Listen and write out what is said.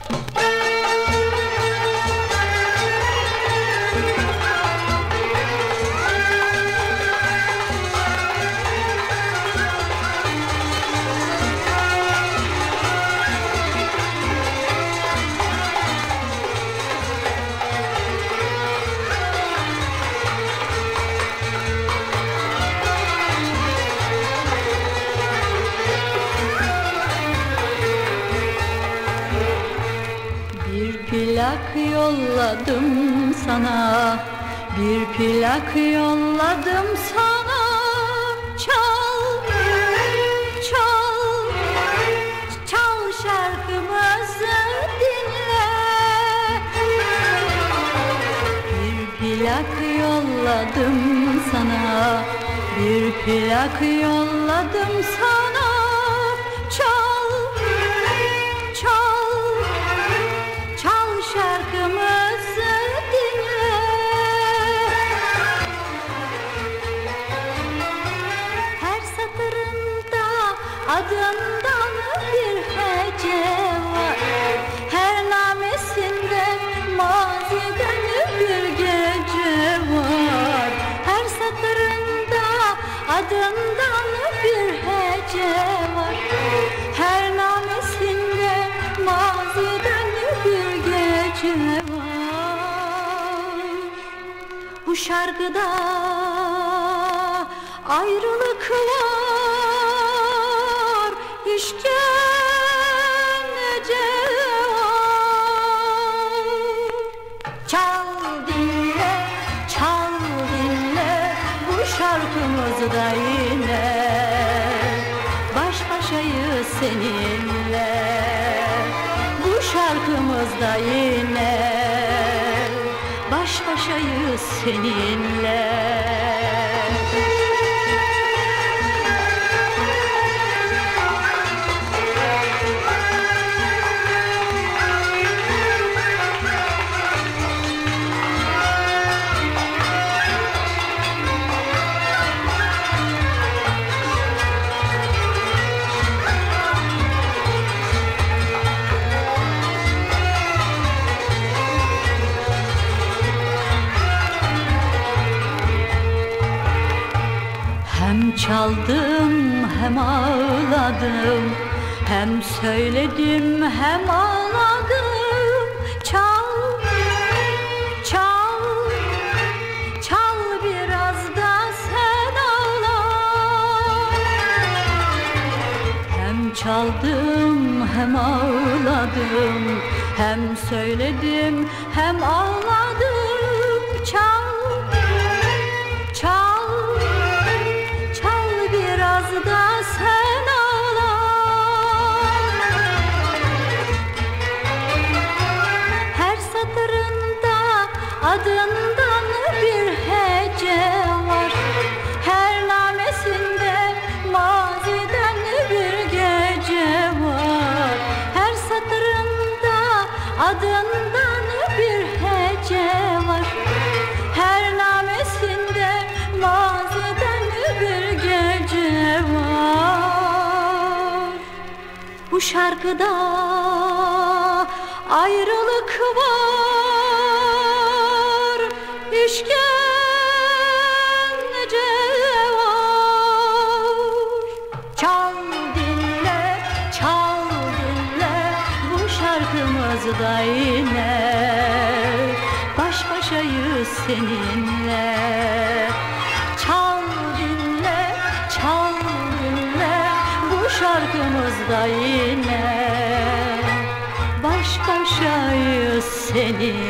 Plak yolladım sana, bir plak yolladım sana. Çal, çal, çal şarkımızı dinle. Bir plak yolladım sana, bir plak yolladım sana. Çal, çal, çal şarkımızı dinle. Her satırında adından bir hece var. Her namesinde maziden bir gece var. Her satırında adından bir hece var. Her namesinde maziden bir gece var. Bu şarkıda ayrılık var, işkence var. Çal dinle, çal dinle, bu şarkımızda yine baş başayız seninle. Bu şarkımızda yine baş başayız seninle. Hem çaldım hem ağladım, hem söyledim hem ağladım. Çal, çal, çal biraz da sen ağla. Hem çaldım hem ağladım, hem söyledim hem ağladım. Çal, çal, biraz da sen ağla. Her satırında adından bir hece var. Her namesinde maziden bir gece var. Her satırında adından bir hece var. Her namesinde maziden bir gece var. Bu şarkıda ayrılık var, işkence var. Çal dinle, çal dinle, bu şarkımızda yine baş başayız seninle. Çal dinle, çal dinle, bu şarkımızda yine baş başayız seninle.